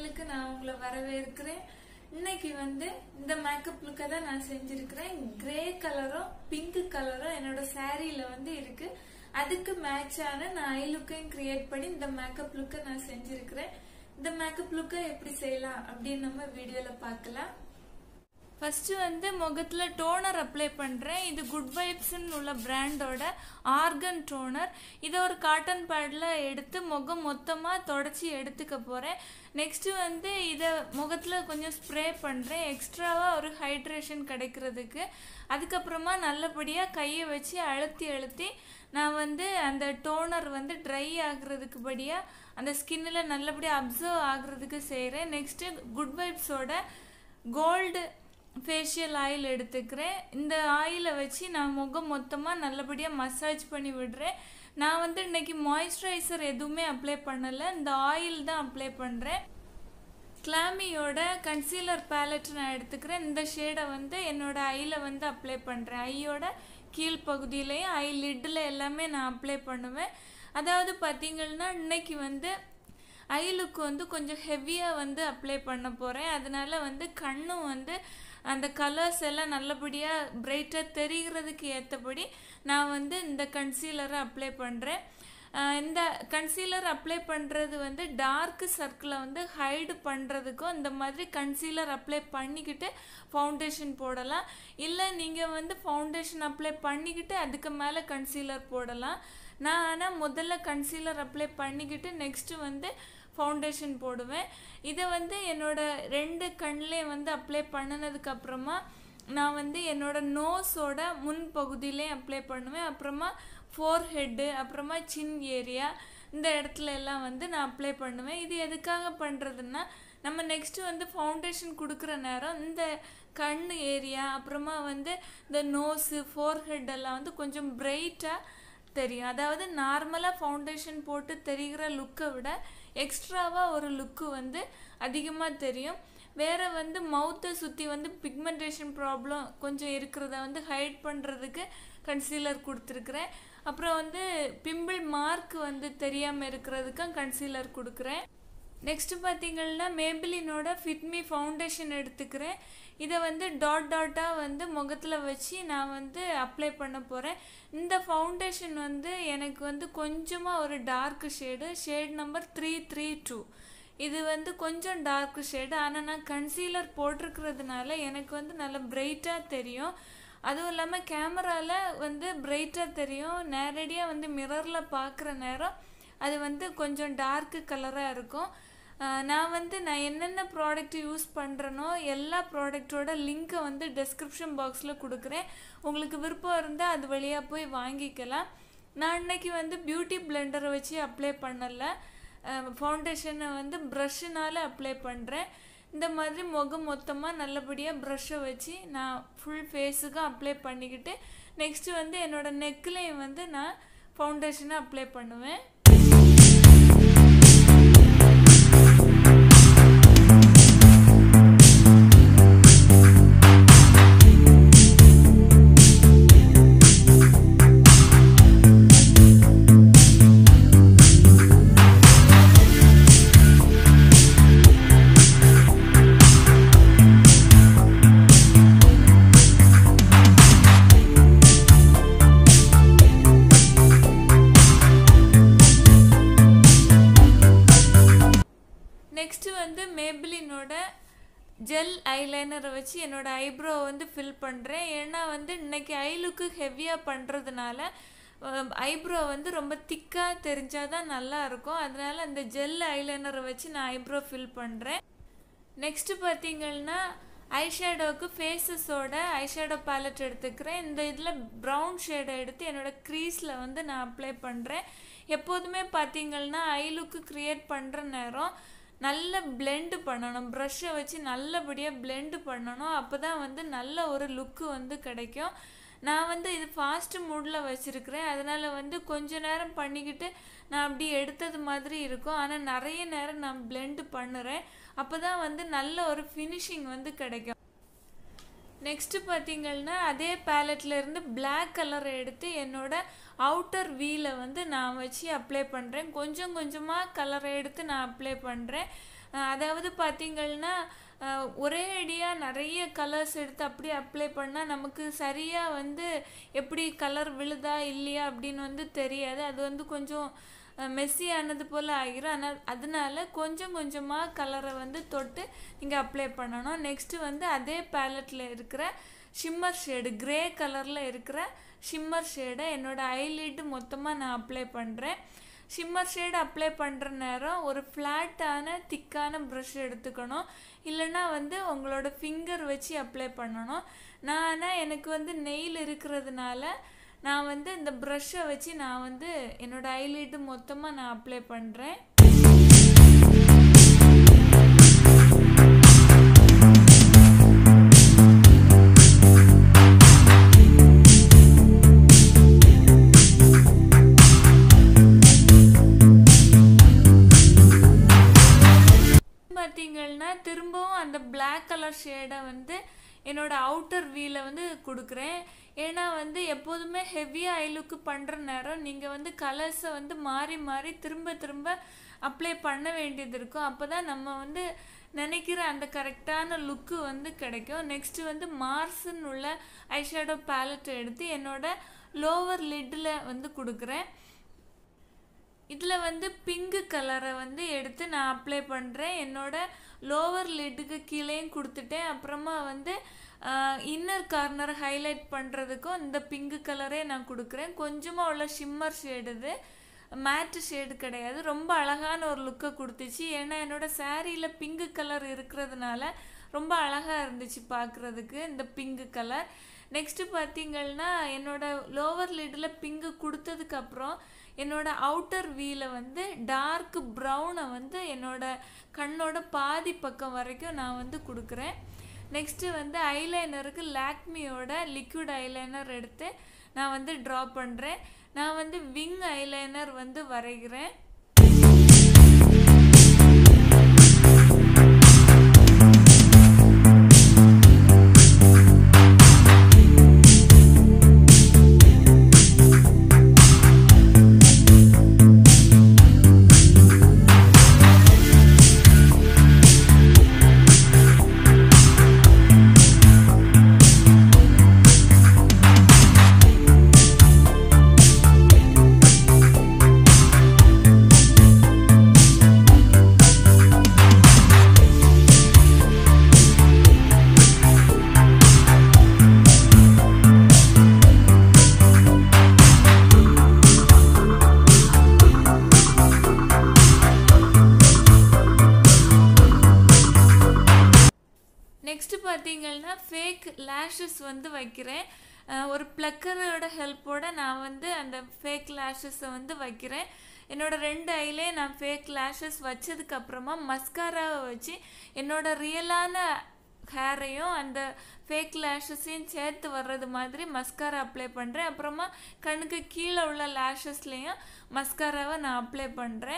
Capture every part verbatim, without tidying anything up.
சேனலுக்கு நான் உங்களை வரவேற்கிறேன். இன்னைக்கு வந்து இந்த மேக்கப் லுக்க தான் நான் செஞ்சிருக்கிறேன். கிரே கலரும் பிங்க் கலரும் என்னோட சாரீல வந்து இருக்கு. அதுக்கு மேட்சான நான் ஐ லுக்கையும் கிரியேட் பண்ணி இந்த மேக்கப் லுக்க நான் செஞ்சிருக்கிறேன். இந்த மேக்கப் லுக்க எப்படி செய்யலாம் அப்படின்னு நம்ம வீடியோல பார்க்கலாம். ஃபர்ஸ்ட் வந்து முகத்துல டோனர் அப்ளை பண்றேன். இது குட் வைப்ஸ் உள்ள பிராண்டோட ஆர்கன் டோனர். இதை ஒரு காட்டன் பேட்ல எடுத்து முகம் மொத்தமா தொடச்சி எடுத்துக்க போறேன். நெக்ஸ்ட் வந்து இதை முகத்துல கொஞ்சம் ஸ்ப்ரே பண்றேன், எக்ஸ்ட்ராவா ஒரு ஹைட்ரேஷன் கிடைக்கிறதுக்கு. அதுக்கப்புறமா நல்லபடியா கையை வச்சு அழுத்தி அழுத்தி நான் வந்து அந்த டோனர் வந்து ட்ரை ஆகுறதுக்கு படியா அந்த ஸ்கின்ல நல்லபடியா அப்சர்வ் ஆகுறதுக்கு செய்யறேன். நெக்ஸ்ட் குட் வைப்ஸோட கோல்டு ஃபேஷியல் ஆயில் எடுத்துக்கிறேன். இந்த ஆயிலை வச்சு நான் முகம் மொத்தமாக நல்லபடியாக மசாஜ் பண்ணி விடுறேன். நான் வந்து இன்னைக்கு மாய்ஸ்சரைசர் எதுவுமே அப்ளை பண்ணலை, இந்த ஆயில் தான் அப்ளை பண்ணுறேன். கிளாமியோட கன்சீலர் பேலட் நான் எடுத்துக்கிறேன். இந்த ஷேடை வந்து என்னோட ஐயில் வந்து அப்ளை பண்ணுறேன். ஐயோட கீழ்ப்பகுதியிலையும் ஐ லிட்டில் எல்லாமே நான் அப்ளை பண்ணுவேன். அதாவது பார்த்தீங்கன்னா இன்னைக்கு வந்து ஐ லுக்கு வந்து கொஞ்சம் ஹெவியாக வந்து அப்ளை பண்ண போகிறேன். அதனால வந்து கண்ணும் வந்து அந்த கலர்ஸ் எல்லாம் நல்லபடியாக பிரைட்டாக தெரிகிறதுக்கு ஏற்றபடி நான் வந்து இந்த கன்சீலரை அப்ளை பண்ணுறேன். இந்த கன்சீலர் அப்ளை பண்ணுறது வந்து டார்க் சர்க்கிளை வந்து ஹைடு பண்ணுறதுக்கும் இந்த மாதிரி கன்சீலர் அப்ளை பண்ணிக்கிட்டு ஃபவுண்டேஷன் போடலாம். இல்லை நீங்கள் வந்து ஃபவுண்டேஷன் அப்ளை பண்ணிக்கிட்டு அதுக்கு மேலே கன்சீலர் போடலாம். நான் ஆனால் முதல்ல கன்சீலர் அப்ளை பண்ணிக்கிட்டு நெக்ஸ்ட்டு வந்து ஃபவுண்டேஷன் போடுவேன். இதை வந்து என்னோட ரெண்டு கண்ணிலையும் வந்து அப்ளை பண்ணினதுக்கு அப்புறமா நான் வந்து என்னோட நோஸோட முன் பகுதியிலையும் அப்ளை பண்ணுவேன். அப்புறமா ஃபோர் ஹெட்டு, அப்புறமா சின் ஏரியா, இந்த இடத்துல எல்லாம் வந்து நான் அப்ளை பண்ணுவேன். இது எதுக்காக பண்ணுறதுன்னா நம்ம நெக்ஸ்ட்டு வந்து ஃபவுண்டேஷன் கொடுக்குற நேரம் இந்த கண் ஏரியா அப்புறமா வந்து இந்த நோஸு ஃபோர் ஹெட் எல்லாம் வந்து கொஞ்சம் பிரைட்டாக தெரியும். அதாவது நார்மலாக ஃபவுண்டேஷன் போட்டு தெரிகிற லுக்கை விட எக்ஸ்ட்ராவாக ஒரு லுக்கு வந்து அதிகமாக தெரியும். வேறு வந்து மவுத்தை சுற்றி வந்து பிக்மெண்டேஷன் ப்ராப்ளம் கொஞ்சம் இருக்கிறத வந்து ஹைட் பண்ணுறதுக்கு கன்சீலர் கொடுத்துருக்குறேன். அப்புறம் வந்து பிம்பிள் மார்க் வந்து தெரியாமல் இருக்கிறதுக்கும் கன்சீலர் கொடுக்குறேன். நெக்ஸ்ட்டு பார்த்தீங்கன்னா மேபிலினோட ஃபிட்மி ஃபவுண்டேஷன் எடுத்துக்கிறேன். இதை வந்து டாட் டாட்டாக வந்து முகத்தில் வச்சு நான் வந்து அப்ளை பண்ண போகிறேன். இந்த ஃபவுண்டேஷன் வந்து எனக்கு வந்து கொஞ்சமாக ஒரு dark shade, shade number three three two. இது வந்து கொஞ்சம் டார்க் ஷேடு. ஆனால் நான் கன்சீலர் போட்டிருக்கிறதுனால எனக்கு வந்து நல்லா பிரைட்டாக தெரியும். அதுவும் இல்லாமல் கேமராவில் வந்து பிரைட்டாக தெரியும். நேரடியாக வந்து மிரரில் பார்க்குற நேரம் அது வந்து கொஞ்சம் டார்க்கு கலராக இருக்கும். நான் வந்து நான் என்னென்ன ப்ராடக்ட் யூஸ் பண்ணுறேனோ எல்லா ப்ராடக்டோட லிங்க்கை வந்து டெஸ்கிரிப்ஷன் பாக்ஸில் கொடுக்குறேன். உங்களுக்கு விருப்பம் இருந்தால் அது வழியாக போய் வாங்கிக்கலாம். நான் இன்னைக்கு வந்து பியூட்டி பிளெண்டரை வச்சு அப்ளை பண்ணலை, ஃபவுண்டேஷனை வந்து ப்ரஷ்ஷுனால் அப்ளை பண்ணுறேன். இந்த மாதிரி முகம் மொத்தமாக நல்லபடியாக ப்ரஷ்ஷை வச்சு நான் ஃபுல் ஃபேஸுக்கும் அப்ளை பண்ணிக்கிட்டு நெக்ஸ்ட்டு வந்து என்னோடய நெக்லையும் வந்து நான் ஃபவுண்டேஷனை அப்ளை பண்ணுவேன். நெக்ஸ்ட்டு வந்து மேபிலினோட ஜெல் ஐலைனரை வச்சு என்னோட ஐப்ரோ வந்து ஃபில் பண்ணுறேன். ஏன்னா வந்து இன்னைக்கு ஐ லுக்கு ஹெவியாக பண்ணுறதுனால ஐப்ரோ வந்து ரொம்ப திக்காக தெரிஞ்சால் தான் நல்லாயிருக்கும். அதனால அந்த ஜெல் ஐலைனரை வச்சு நான் ஐப்ரோ ஃபில் பண்ணுறேன். நெக்ஸ்ட்டு பார்த்தீங்கன்னா ஐஷேடோவுக்கு ஃபேஸஸோட ஐஷேடோ பேலட் எடுத்துக்கிறேன். இந்த இதில் ப்ரௌன் ஷேடை எடுத்து என்னோடய க்ரீஸில் வந்து நான் அப்ளை பண்ணுறேன். எப்போதுமே பார்த்தீங்கன்னா ஐ லுக்கு க்ரியேட் பண்ணுற நேரம் நல்ல பிளெண்டு பண்ணணும், ப்ரஷ்ஷை வச்சு நல்லபடியாக பிளெண்டு பண்ணணும். அப்போ தான் வந்து நல்ல ஒரு லுக்கு வந்து கிடைக்கும். நான் வந்து இது ஃபாஸ்ட் மூடில் வச்சுருக்கிறேன். அதனால் வந்து கொஞ்ச நேரம் பண்ணிக்கிட்டு நான் அப்படி எடுத்தது மாதிரி இருக்கும். ஆனால் நிறைய நேரம் நான் பிளெண்டு பண்ணுறேன். அப்போ தான் வந்து நல்ல ஒரு ஃபினிஷிங் வந்து கிடைக்கும். நெக்ஸ்ட் பாத்தீங்கன்னா அதே பேலட்ல இருந்து Black கலர் எடுத்து என்னோட அவுட்டர் வீல வந்து நான் வச்சு அப்ளை பண்றேன். கொஞ்சம் கொஞ்சமா கலர் எடுத்து நான் அப்ளை பண்றேன். அதாவது பார்த்தீங்கன்னா ஒரே அடியாக நிறைய கலர்ஸ் எடுத்து அப்படியே அப்ளை பண்ணால் நமக்கு சரியாக வந்து எப்படி கலர் விழுதா இல்லையா அப்படின்னு வந்து தெரியாது. அது வந்து கொஞ்சம் மெஸ்ஸி ஆனது போல் ஆகிரும். ஆனால் அதனால கொஞ்சம் கொஞ்சமாக கலரை வந்து தொட்டு நீங்கள் அப்ளை பண்ணணும். நெக்ஸ்ட்டு வந்து அதே பேலட்டில் இருக்கிற ஷிம்மர் ஷேடு, கிரே கலரில் இருக்கிற ஷிம்மர் ஷேடை என்னோடய ஐலிட்டு மொத்தமாக நான் அப்ளை பண்ணுறேன். ஷிம்மர் ஷேடு அப்ளை பண்ணுற நேரம் ஒரு ஃப்ளாட்டான திக்கான ப்ரஷ் எடுத்துக்கணும். இல்லைன்னா வந்து உங்களோட ஃபிங்கர் வச்சு அப்ளை பண்ணணும். நான் ஆனால் எனக்கு வந்து நெயில் இருக்கிறதுனால நான் வந்து இந்த ப்ரஷ்ஷை வச்சு நான் வந்து என்னோடய ஐலிட்டு மொத்தமாக நான் அப்ளை பண்ணுறேன். பார்த்தீங்கன்னா திரும்பவும் அந்த பிளாக் கலர் ஷேடை வந்து என்னோடய அவுட்டர் வீல வந்து கொடுக்குறேன். ஏன்னா வந்து எப்போதுமே ஹெவியாக ஐ லுக்கு பண்ணுற நேரம் நீங்கள் வந்து கலர்ஸை வந்து மாறி மாறி திரும்ப திரும்ப அப்ளை பண்ண வேண்டியது இருக்கும். அப்போ தான் நம்ம வந்து நினைக்கிற அந்த கரெக்டான லுக்கு வந்து கிடைக்கும். நெக்ஸ்ட்டு வந்து மார்ஸ்ன்னு உள்ள ஐஷேடோ பேலட்டை எடுத்து என்னோடய லோவர் லிட்டில் வந்து கொடுக்குறேன். இதில் வந்து பிங்கு கலரை வந்து எடுத்து நான் அப்ளை பண்ணுறேன். என்னோடய லோவர் லிட்டுக்கு கீழேயும் கொடுத்துட்டேன். அப்புறமா வந்து இன்னர் கார்னர் ஹைலைட் பண்ணுறதுக்கும் இந்த பிங்கு கலரே நான் கொடுக்குறேன். கொஞ்சமாக உள்ள ஷிம்மர் ஷேடு, இது மேட்டு ஷேடு கிடையாது. ரொம்ப அழகான ஒரு லுக்கை கொடுத்துச்சு. ஏன்னா என்னோடய சாரியில் பிங்கு கலர் இருக்கிறதுனால ரொம்ப அழகாக இருந்துச்சு பார்க்குறதுக்கு இந்த பிங்கு கலர். நெக்ஸ்ட்டு பார்த்தீங்கன்னா என்னோடய லோவர் லிட்டில் பிங்கு கொடுத்ததுக்கப்புறம் என்னோடய அவுட்டர் வீல வந்து டார்க் ப்ரௌனை வந்து என்னோடய கண்ணோட பாதி பக்கம் வரைக்கும் நான் வந்து கொடுக்குறேன். நெக்ஸ்ட்டு வந்து ஐலைனருக்கு லாக்மியோட லிக்விட் ஐலைனர் எடுத்து நான் வந்து ட்ரா பண்ணுறேன். நான் வந்து விங் ஐலைனர் வந்து வரைகிறேன். நெக்ஸ்ட்டு பார்த்தீங்கன்னா ஃபேக் லேஷஸ் வந்து வைக்கிறேன். ஒரு ப்ளக்கரோட ஹெல்ப்போடு நான் வந்து அந்த ஃபேக் லேஷஸை வந்து வைக்கிறேன். என்னோடய ரெண்டு ஐலே நான் ஃபேக் லேஷஸ் வச்சதுக்கப்புறமா மஸ்காராவை வச்சு என்னோடய ரியலான ஹேரையும் அந்த ஃபேக் லேஷஸையும் சேர்த்து வர்றது மாதிரி மஸ்காரா அப்ளை பண்ணுறேன். அப்புறமா கண்ணுக்கு கீழே உள்ள லேஷஸ்லேயும் மஸ்காராவை நான் அப்ளை பண்ணுறேன்.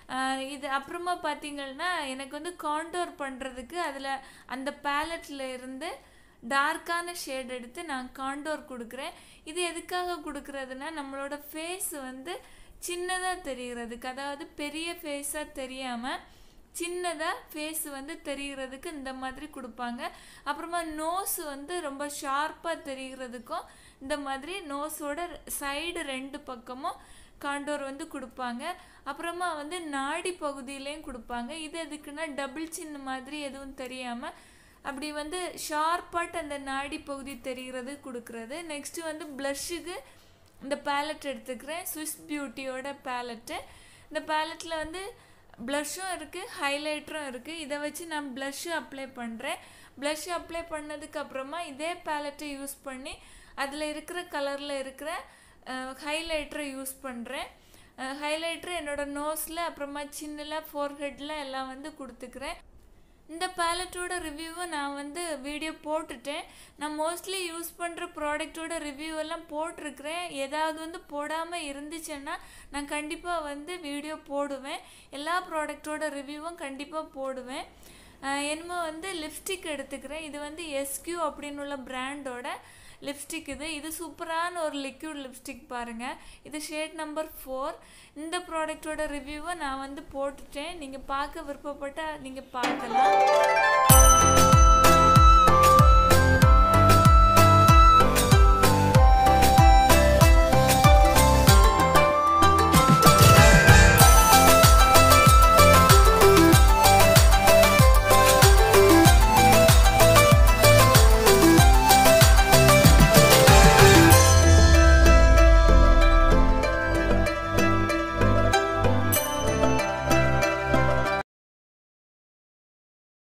இது அப்புறமா பார்த்தீங்கன்னா எனக்கு வந்து காண்டோர் பண்ணுறதுக்கு அதில் அந்த பேலட்டில் இருந்து டார்க்கான ஷேட் எடுத்து நான் காண்டோர் கொடுக்குறேன். இது எதுக்காக கொடுக்குறதுனா நம்மளோட ஃபேஸ் வந்து சின்னதாக தெரிகிறதுக்கு, அதாவது பெரிய ஃபேஸாக தெரியாமல் சின்னதாக ஃபேஸ் வந்து தெரிகிறதுக்கு இந்த மாதிரி கொடுப்பாங்க. அப்புறமா நோஸ் வந்து ரொம்ப ஷார்ப்பாக தெரிகிறதுக்கும் இந்த மாதிரி நோஸோட சைடு ரெண்டு பக்கமும் காண்டோர் வந்து கொடுப்பாங்க. அப்புறமா வந்து நாடி பகுதியிலையும் கொடுப்பாங்க. இது எதுக்குன்னா டபுள் சின்ன மாதிரி எதுவும் தெரியாமல் அப்படி வந்து ஷார்ப்பாட்டு அந்த நாடி பகுதி தெரிகிறது கொடுக்குறது. நெக்ஸ்ட்டு வந்து ப்ளஷ்ஷுக்கு இந்த பேலட் எடுத்துக்கிறேன், ஸ்விஸ் பியூட்டியோட பேலட்டு. இந்த பேலட்டில் வந்து ப்ளஷ்ஷும் இருக்குது, ஹைலைட்டரும் இருக்குது. இதை வச்சு நான் ப்ளஷ்ஷு அப்ளை பண்ணுறேன். ப்ளஷ் அப்ளை பண்ணதுக்கப்புறமா இதே பேலட்டை யூஸ் பண்ணி அதில் இருக்கிற கலரில் இருக்கிற ஹைலைட்டரை யூஸ் பண்ணுறேன். ஹைலைட்டர் என்னோடய நோஸில் அப்புறமா சின்னில் ஃபோர்ஹெட்டில் எல்லாம் வந்து கொடுத்துக்கிறேன். இந்த பேலட்டோட ரிவ்யூவை நான் வந்து வீடியோ போட்டுட்டேன். நான் மோஸ்ட்லி யூஸ் பண்ணுற ப்ராடக்டோட ரிவ்யூ எல்லாம் போட்டிருக்கிறேன். ஏதாவது வந்து போடாமல் இருந்துச்சுன்னா நான் கண்டிப்பாக வந்து வீடியோ போடுவேன். எல்லா ப்ராடக்டோட ரிவ்யூவும் கண்டிப்பாக போடுவேன். என்னமோ வந்து லிப்ஸ்டிக் எடுத்துக்கிறேன். இது வந்து எஸ்கியூ அப்படின்னு உள்ள பிராண்டோட லிப்ஸ்டிக் இது இது சூப்பரான ஒரு லிக்விட் லிப்ஸ்டிக் பாருங்க. இது ஷேட் நம்பர் ஃபோர். இந்த ப்ராடக்டோட ரிவ்யூவை நான் வந்து போட்டுட்டேன். நீங்கள் பார்க்க விருப்பப்பட்டால் நீங்கள் பார்க்கலாம்.